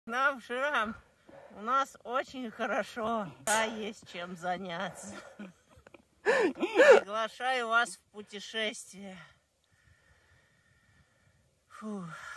Нам, Ширам, у нас очень хорошо, да, есть чем заняться. Приглашаю вас в путешествие. Фух.